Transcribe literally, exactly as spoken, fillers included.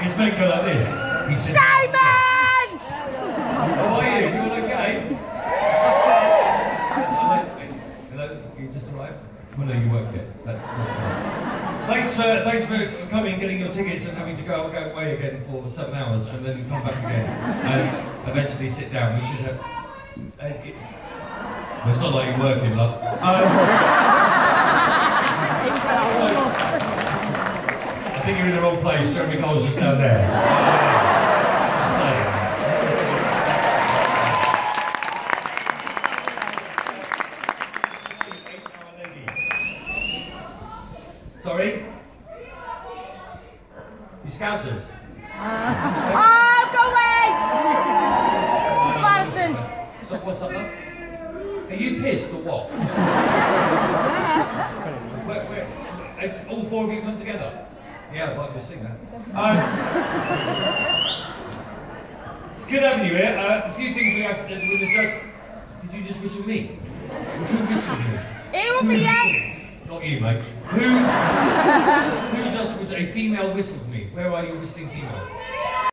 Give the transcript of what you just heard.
His mate go like this. He said, Simon! how are you? You all okay? Hello? Hello? You just arrived? Well, no, you work here. That's, that's fine. Thanks, uh, thanks for coming, getting your tickets and having to go, go away again for seven hours and then come back again and eventually sit down. We should have... Uh, it, well, it's not like you're working, love. Um, so, I think you're in the wrong place. Jeremy Cole's just down there. Just saying. Sorry? You Scousers? Oh, go away! Madison. So what's up, love? Are you pissed or what? where, where, have all four of you come together? Yeah, well, we'll sing that. Um, it's good having you here. Uh, a few things we have to do with the joke. Did you just whistle me? Who whistled me? It will be you. Not you, mate. Who, who just was a female whistled me? Where are you whistling female?